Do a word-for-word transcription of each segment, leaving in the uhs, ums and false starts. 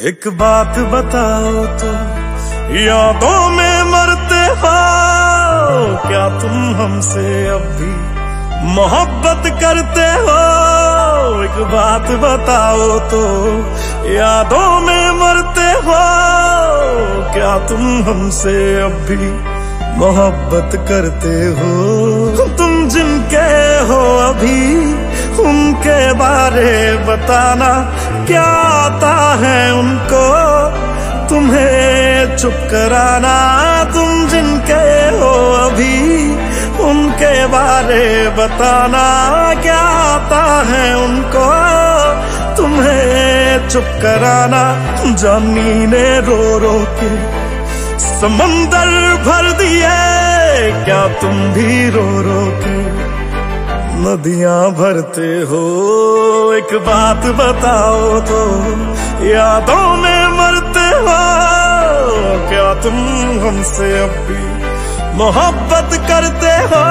एक बात बताओ तो यादों में मरते हो क्या तुम हमसे अब भी मोहब्बत करते हो? एक बात बताओ तो यादों में मरते हो क्या तुम हमसे अब भी मोहब्बत करते हो? तुम जिनके हो अभी उनके बारे बताना, क्या आता है उनको तुम्हें चुप कराना? तुम जिनके हो अभी उनके बारे बताना, क्या आता है उनको तुम्हें चुप कराना? जानी ने रो रो के समंदर भर दिए, क्या तुम भी रो रो के नदियां भरते हो? एक बात बताओ तो यादों में मरते हो क्या तुम हमसे अब भी मोहब्बत करते हो?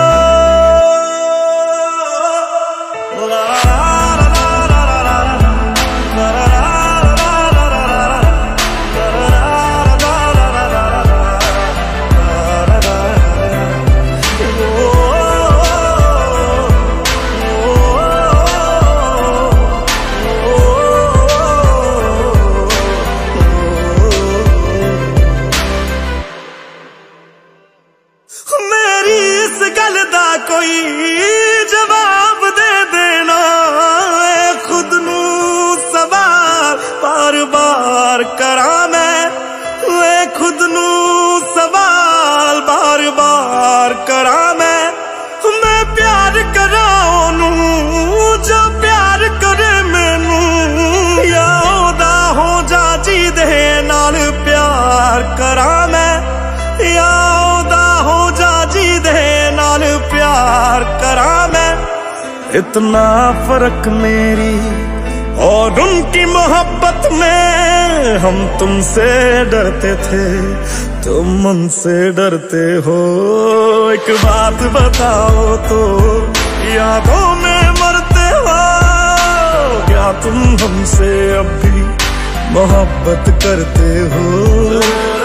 कोई जवाब दे देना, खुद नू सवाल बार बार करा मैं, खुद नू सवाल बार बार करा मैं। मैं प्यार करा नू जो प्यार करे मैनू, या ओदा हो जा जी दे नाल प्यार करा मैं, या ओदा हो जा जी दे नाल प्यार करा मैं। इतना फर्क मेरी और उनकी मोहब्बत में, हम तुमसे डरते थे तुम उनसे डरते हो। एक बात बताओ तो यादों में मरते हो क्या तुम हमसे अब भी मोहब्बत करते हो?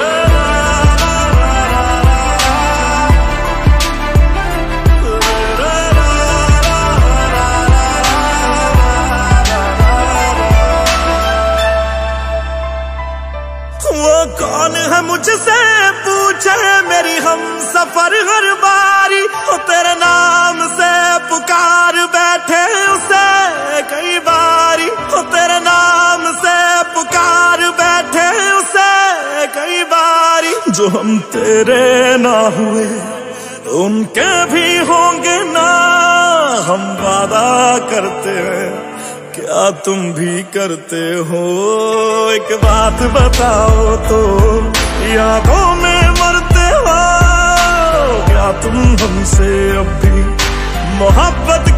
कौन है मुझसे पूछे मेरी हम सफर हर बारी, हो तेरे नाम से पुकार बैठे उसे कई बारी, हो तेरे नाम से पुकार बैठे उसे कई बारी। जो हम तेरे ना हुए उनके भी होंगे ना, हम वादा करते हैं क्या तुम भी करते हो? एक बात बताओ तो यादों में मरते हो क्या तुम हमसे अब भी मोहब्बत